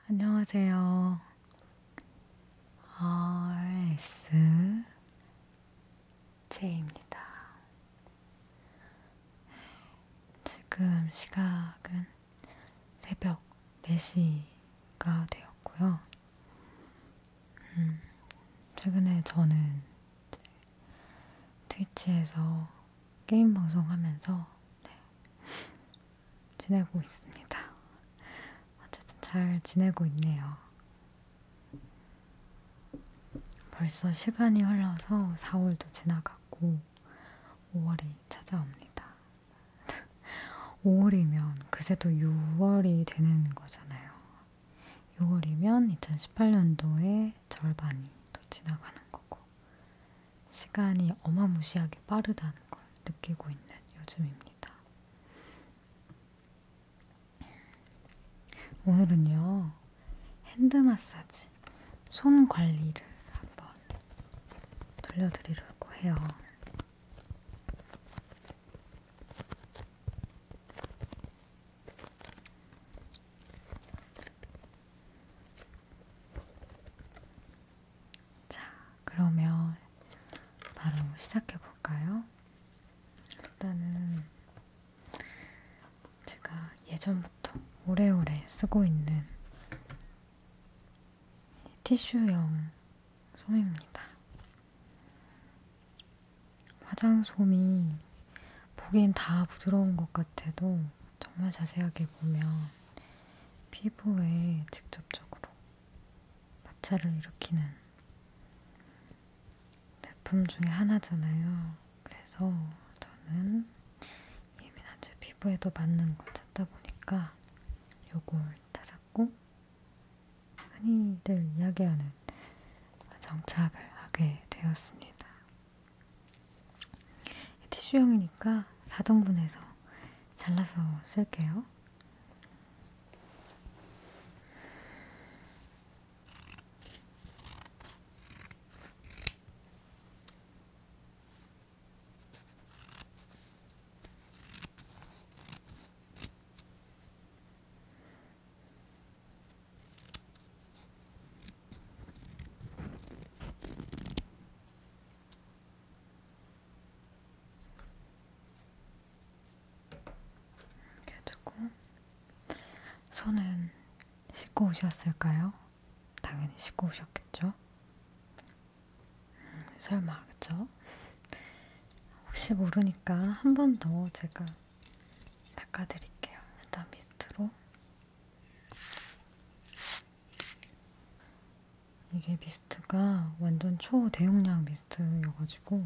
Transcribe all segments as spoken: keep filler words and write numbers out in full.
안녕하세요. 알에스제이입니다. 지금 시각은 새벽 네 시가 되었고요. 음, 최근에 저는 트위치에서 게임 방송하면서 네, 지내고 있습니다. 어쨌든 잘 지내고 있네요. 벌써 시간이 흘러서 사월도 지나갔고 오월이 찾아옵니다. 오월이면 그새도 유월이 되는 거잖아요. 유월이면 이천십팔 년도의 절반이 또 지나가는 거고 시간이 어마무시하게 빠르다는 걸 느끼고 있는 요즘입니다. 오늘은요, 핸드 마사지, 손 관리를 한번 들려드리려고 해요. 자, 그러면 바로 시작해볼까요? 일단은 제가 예전부터 오래오래 쓰고 있는 티슈용 솜입니다. 화장솜이 보기엔 다 부드러운 것 같아도 정말 자세하게 보면 피부에 직접적으로 마찰을 일으키는 제품 중에 하나잖아요. 그래서 저는 예민한 제 피부에도 맞는 걸 찾다 보니까 요걸 찾았고 흔히들 이야기하는 정착을 하게 되었습니다. 티슈용이니까 사 등분해서 잘라서 쓸게요. 이렇게 두고 손은 씻고 오셨을까요? 당연히 씻고 오셨겠죠? 음, 설마, 그쵸? 혹시 모르니까 한 번 더 제가 닦아드릴게요. 일단 미스트로. 이게 미스트가 완전 초대용량 미스트여가지고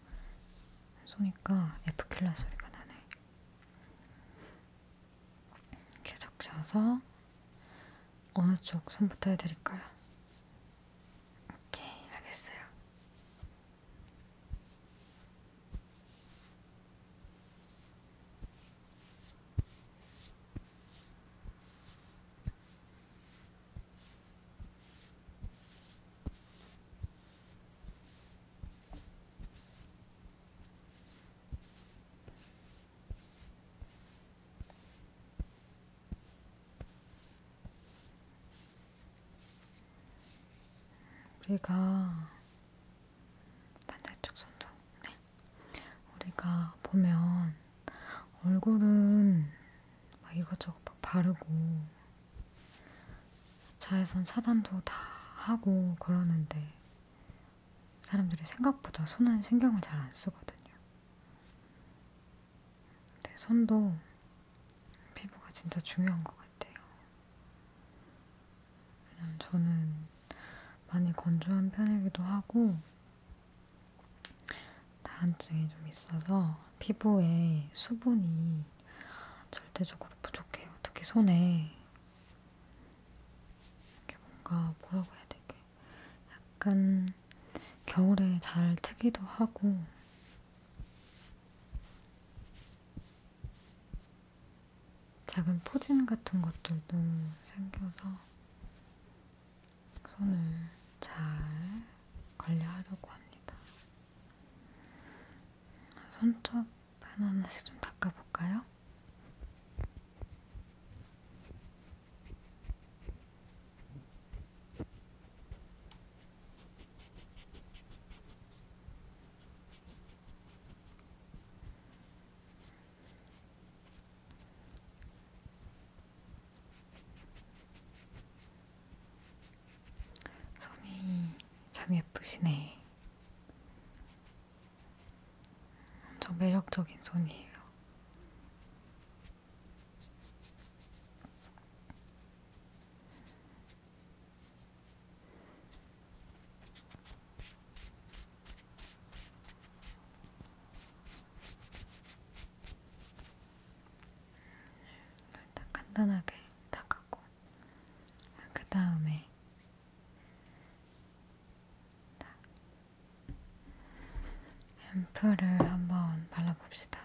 쏘니까 에프킬라 소리가 나네. 이렇게 적셔서 어느 쪽 손부터 해드릴까요? 오케이, 알겠어요. 우리가 반대쪽 손도 네. 우리가 보면 얼굴은 막 이것저것 막 바르고 자외선 차단도 다 하고 그러는데 사람들이 생각보다 손은 신경을 잘 안 쓰거든요. 근데 손도 피부가 진짜 중요한 것 같아요. 왜냐면 저는 많이 건조한 편이기도 하고 다한증이 좀 있어서 피부에 수분이 절대적으로 부족해요. 특히 손에 이렇게 뭔가 뭐라고 해야 되게 약간 겨울에 잘 트기도 하고 작은 포진 같은 것들도 생겨서 손을 잘 관리하려고 합니다. 손톱 하나하나씩 좀 닦아볼까요? 예쁘시네. 엄청 매력적인 손이에요. 일단 간단하게 닦았고, 그 다음에 앰플을 한번 발라봅시다.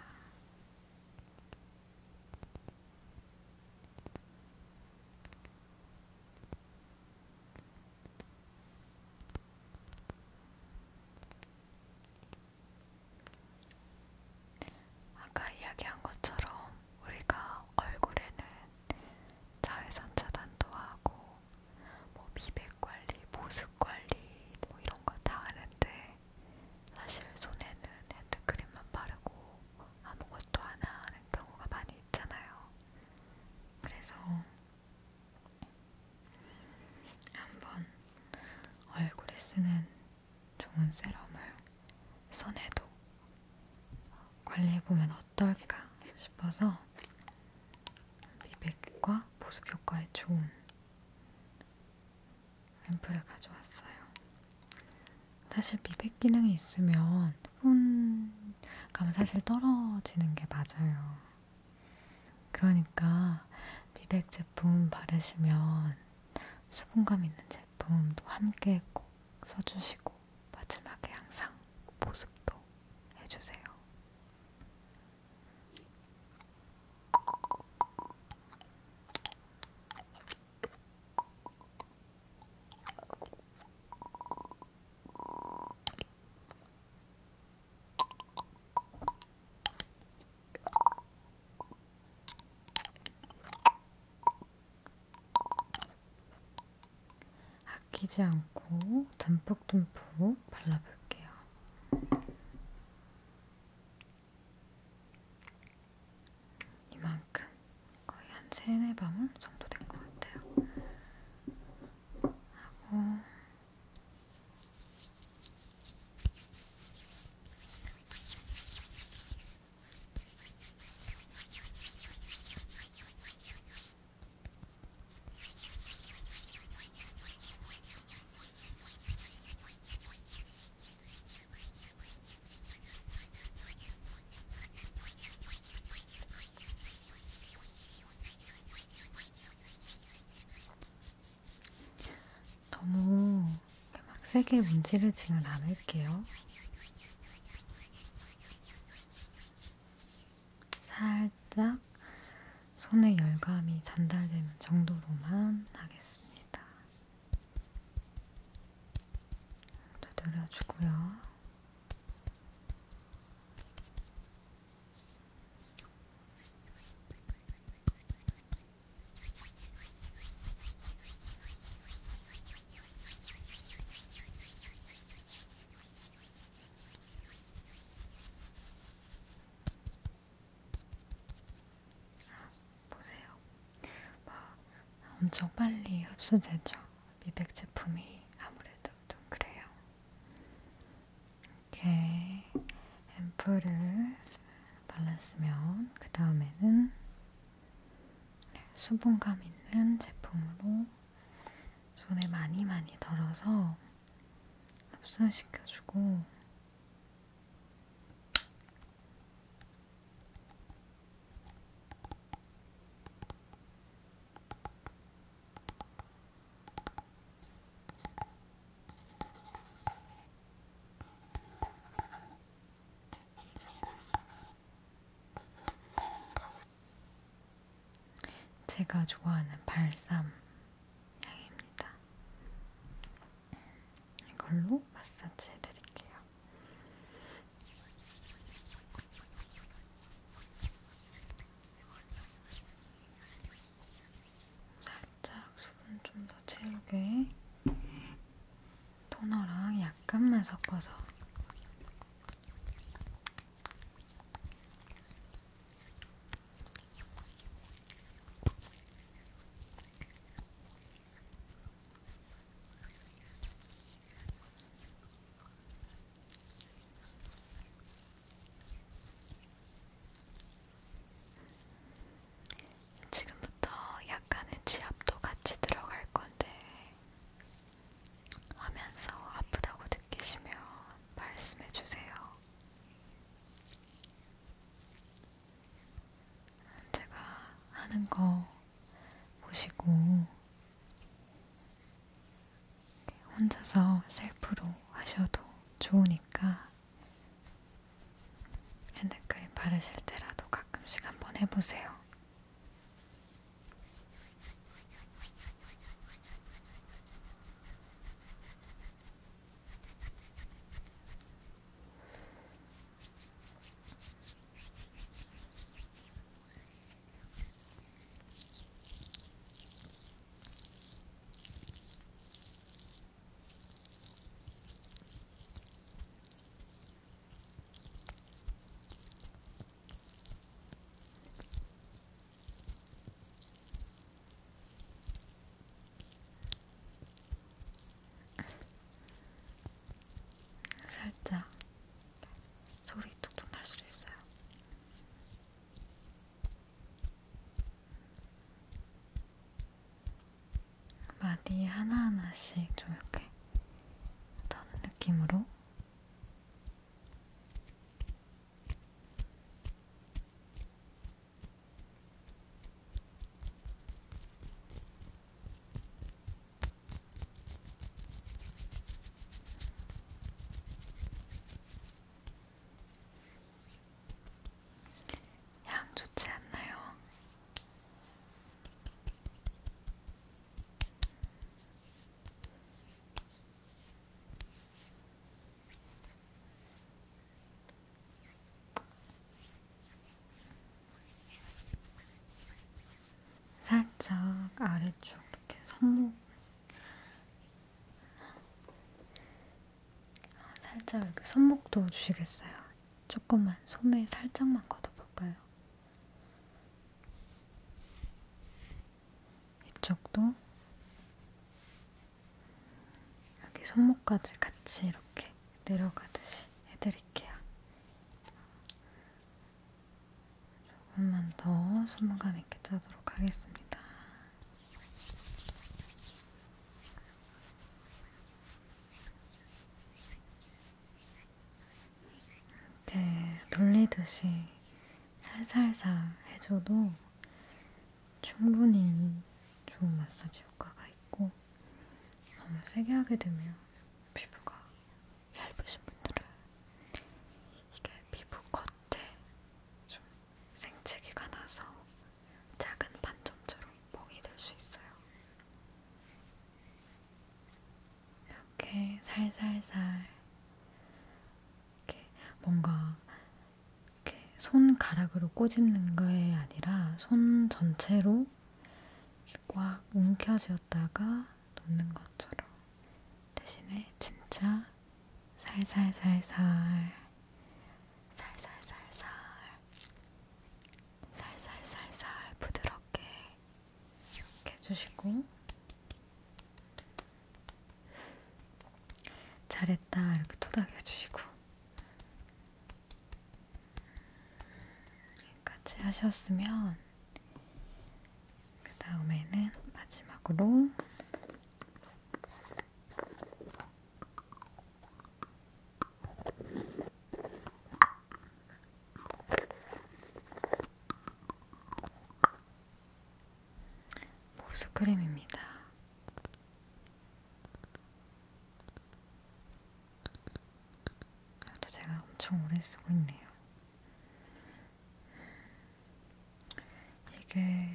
아까 이야기한 것처럼 우리가 얼굴에는 자외선 차단도 하고 뭐 미백 관리, 보습 관리 뭐 이런 거 다 하는데 사실 손에는 핸드크림만 바르고 아무것도 안 하는 경우가 많이 있잖아요. 그래서 한번 얼굴에 쓰는 좋은 세럼을 손에도 관리해보면 어떨까 싶어서 미백과 보습 효과에 좋은 앰플을 가져왔어요. 사실 미백 기능이 있으면 수분감은 사실 떨어지는 게 맞아요. 그러니까 미백 제품 바르시면 수분감 있는 제품도 함께 꼭 써주시고 마지막에 항상 보습도 해주세요. 아끼지 않고 듬뿍듬뿍 발라볼게요. 이만큼 거의 한 세네 방울 정도 된 것 같아요. 하고 너무 막 세게 문지르지는 않을게요. 살짝 손에 열감이 전달되는 정도로만 하겠습니다. 두드려주고요. 엄청 빨리 흡수되죠. 미백 제품이 아무래도 좀 그래요. 이렇게 앰플을 발랐으면 그 다음에는 수분감 있는 제품으로 손에 많이 많이 덜어서 흡수시켜주고 제가 좋아하는 발삼 향입니다. 이걸로 마사지 해드릴게요. 살짝 수분 좀 더 채우게 토너랑 약간만 섞어서 보시고 혼자서 셀프로 하셔도 좋으니까 핸드크림 바르실 때라도 가끔씩 한번 해보세요. 살짝 소리 툭툭 날 수도 있어요. 마디 하나하나씩 좀 이렇게 터는 느낌으로 향 좋지 않나요? 살짝 아래쪽 이렇게 손목 살짝 이렇게 손목도 주시겠어요? 조금만 소매 살짝만 걷어볼까요? 이쪽도 여기 손목까지 같이 이렇게 내려가듯이 해드릴게요. 조금만 더 손감 있게 짜도록 하겠습니다. 이렇게 돌리듯이 살살살 해줘도 충분히 좋은 마사지 효과가 있고, 너무 세게 하게 되면 피부가 얇으신 분들은 이게 피부 겉에 좀 생채기가 나서 작은 반점처럼 멍이 들 수 있어요. 이렇게 살살살 이렇게 뭔가 이렇게 손가락으로 꼬집는 게 아니라 손 전체로 꽉 움켜쥐었다가 놓는 것처럼, 대신에 진짜 살살살살 살살살살 살살살살 부드럽게 이렇게 해주시고, 잘했다 이렇게 토닥여주시고, 여기까지 하셨으면 그 다음에는 마지막으로 보습크림입니다. 이것도 제가 엄청 오래 쓰고 있네요. 이게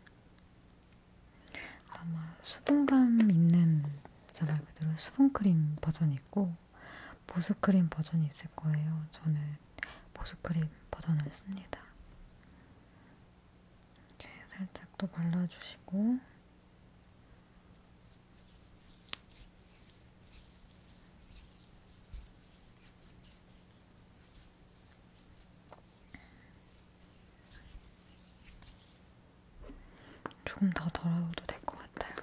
아마 수분감 있는, 진짜 말 그대로 수분크림 버전이 있고 보습크림 버전이 있을 거예요. 저는 보습크림 버전을 씁니다. 이렇게 살짝 또 발라주시고, 조금 더 덜어도 될 것 같아요.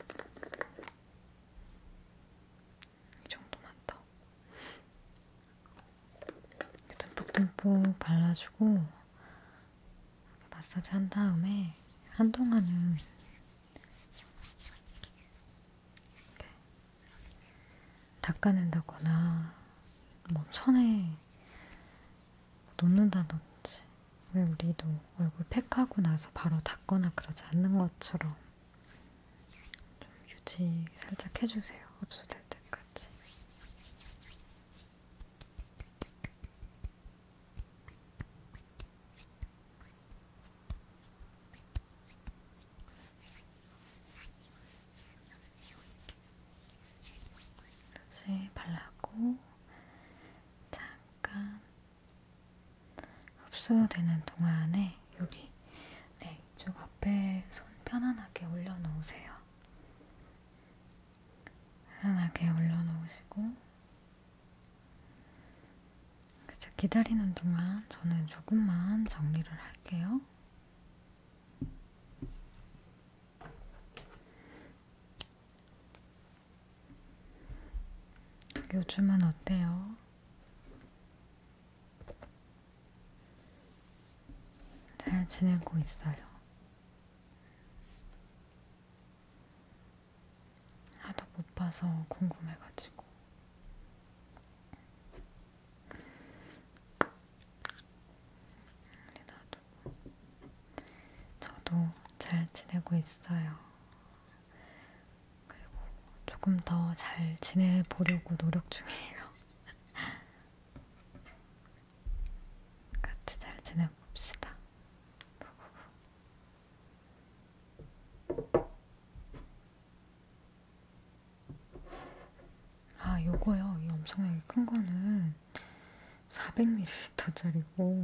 이 정도만 더. 듬뿍듬뿍 발라주고 마사지 한 다음에 한동안은 이렇게 닦아낸다거나 뭐 천에 놓는다든지, 왜 우리도 얼굴 팩하고 나서 바로 닦거나 그러지 않는 것처럼 유지 살짝 해주세요. 흡수될 때까지. 이제 발라고 잠깐 흡수되는 동안에 여기 네, 이쪽 앞에 손 편안하게 올려놓으세요. 편안하게 올려놓으시고 그래서 기다리는 동안 저는 조금만 정리를 할게요. 요즘은 어때요? 잘 지내고 있어요. 하도 못 봐서 궁금해가지고. 나도. 저도 잘 지내고 있어요. 그리고 조금 더 잘 지내보려고 노력 중이에요. 같이 잘 지내봅시다. 아, 요거요. 이 엄청나게 큰 거는 사백 밀리리터짜리고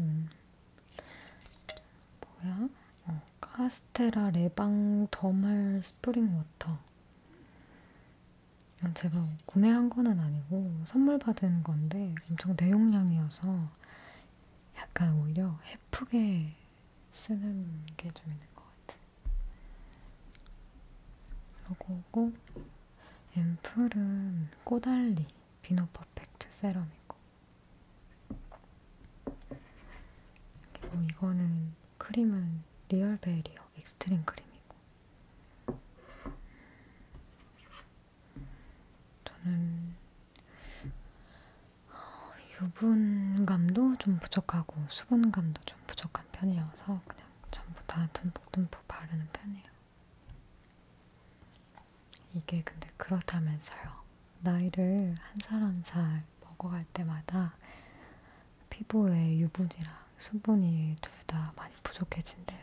뭐야? 어, 카스테라 레방 더말 스프링 워터. 이건 제가 구매한 거는 아니고 선물 받은 건데 엄청 대용량이어서 약간 오히려 예쁘게 쓰는 게 좀 있는 것 같아. 요거고 앰플은 꼬달리 비노 퍼펙트 세럼이고 그리고 이거는 크림은 리얼베리어 익스트림 크림이고 저는 유분감도 좀 부족하고 수분감도 좀 부족한 편이어서 그냥 전부 다 듬뿍듬뿍 바르는 편이에요. 이게 근데 그렇다면서요. 나이를 한 살 한 살 먹어갈 때마다 피부에 유분이랑 수분이 둘 다 많이 부족해진대요.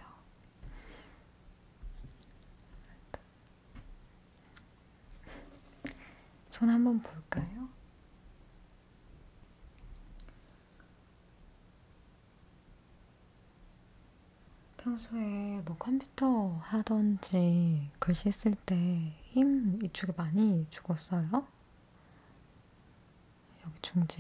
손 한번 볼까요? 평소에 뭐 컴퓨터 하던지 글씨 쓸 때 힘 이쪽에 많이 죽었어요? 여기 중지에?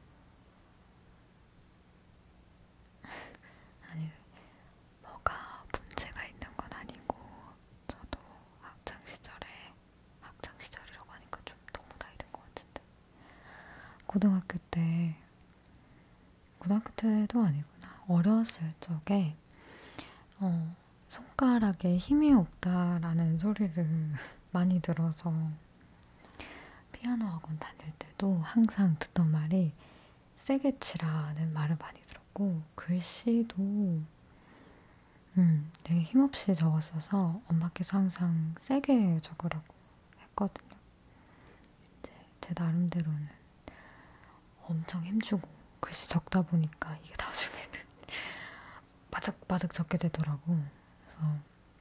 아니, 뭐가 문제가 있는 건 아니고 저도 학창 시절에 학창 시절이라고 하니까 좀 너무 나이 든 것 같은데 고등학교 때 고등학교 때도 아니구나 어렸을 적에 어, 손가락에 힘이 없다라는 소리를 많이 들어서 피아노 학원 다닐 때도 항상 듣던 말이 세게 치라는 말을 많이 들었고 글씨도 음, 되게 힘없이 적었어서 엄마께서 항상 세게 적으라고 했거든요. 이제 제 나름대로는 엄청 힘주고 글씨 적다 보니까 이게 나중에는 바득바득 적게 되더라고. 그래서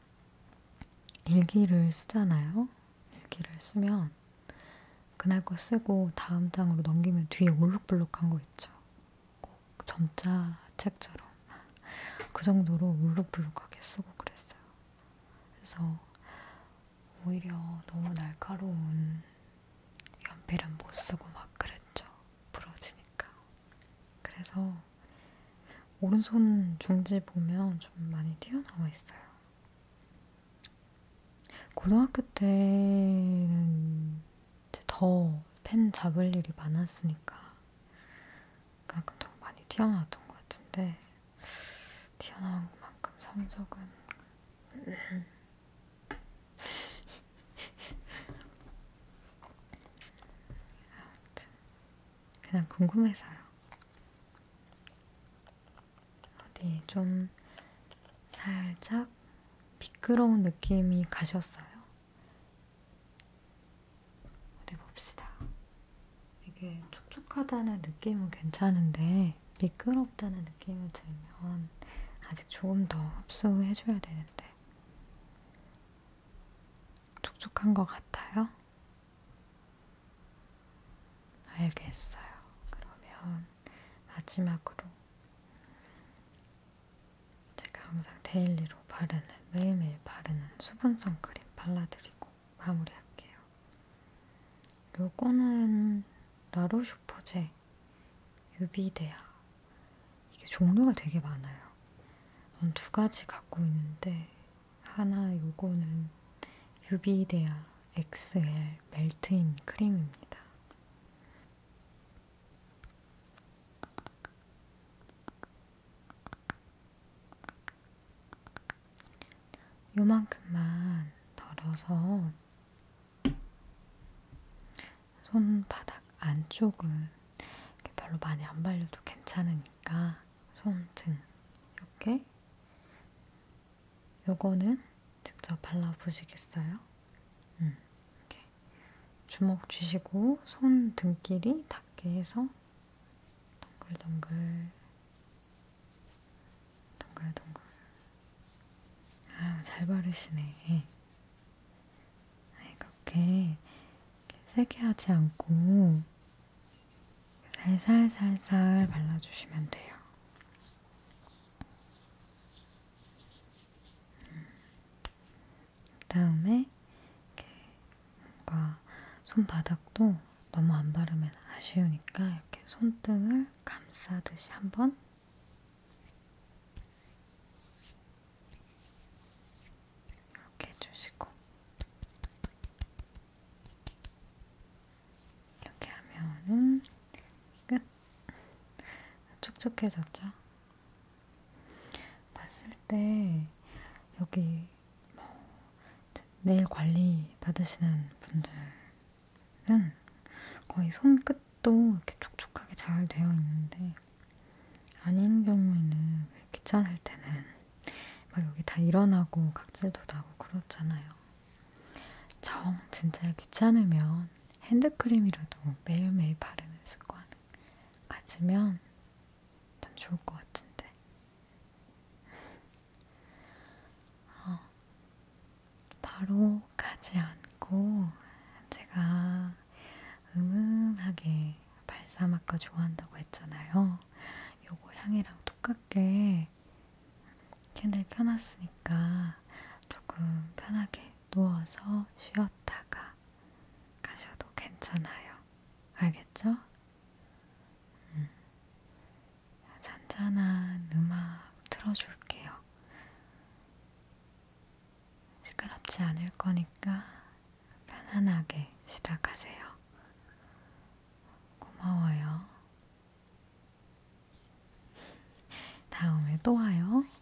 일기를 쓰잖아요. 일기를 쓰면 그날 거 쓰고 다음 장으로 넘기면 뒤에 울룩불룩한 거 있죠. 꼭 점자 책처럼 그 정도로 울룩불룩하게 쓰고 그랬어요. 그래서 오히려 너무 날카로운 연필은 못 쓰고 막 그랬죠. 부러지니까. 그래서 오른손 중지 보면 좀 많이 튀어나와 있어요. 고등학교 때는 더 펜 잡을 일이 많았으니까 그만큼 더 많이 튀어나왔던 것 같은데 튀어나온 만큼 성적은 아무튼 그냥 궁금해서요. 어디 좀 살짝 미끄러운 느낌이 가셨어요? 봅시다. 이게 촉촉하다는 느낌은 괜찮은데 미끄럽다는 느낌이 들면 아직 조금 더 흡수해줘야 되는데 촉촉한 것 같아요? 알겠어요. 그러면 마지막으로 제가 항상 데일리로 바르는, 매일매일 바르는 수분 선크림 발라드리고 마무리할게요. 요거는 라로슈포제 유비데아. 이게 종류가 되게 많아요. 전 두 가지 갖고 있는데 하나 요거는 유비데아 엑스엘 멜트인 크림입니다. 요만큼만 덜어서 손바닥 안쪽은 별로 많이 안 발려도 괜찮으니까 손등 이렇게 요거는 직접 발라보시겠어요? 음, 이렇게 주먹 쥐시고 손 등끼리 닿게 해서 동글동글 동글동글. 아, 잘 바르시네. 이렇게 세게 하지 않고 살살살살 발라주시면 돼요. 그다음에 이렇게 뭔가 손바닥도 너무 안 바르면 아쉬우니까 이렇게 손등을 감싸듯이 한번 이렇게 해주시고 이렇게 하면은 끝. 촉촉해졌죠? 봤을 때 여기 네일 관리 받으시는 분들은 거의 손끝도 이렇게 촉촉하게 잘 되어 있는데 아닌 경우에는 왜 귀찮을 때는 막 여기 다 일어나고 각질도 나고 그렇잖아요. 정 진짜 귀찮으면 핸드크림이라도 매일매일 바르는 습관 가지면 참 좋을 것 같은데. 어. 바로 가지 않고 제가 은은하게 발사막과 좋아한다고 했잖아요. 요거 향이랑 똑같게 캔들 켜놨으니까 조금 편하게 누워서 쉬었다가 가셔도 괜찮아요. 알겠죠? 음. 잔잔한 음악 틀어줄게요. 시끄럽지 않을 거니까 편안하게 쉬다 가세요. 고마워요. 다음에 또 와요.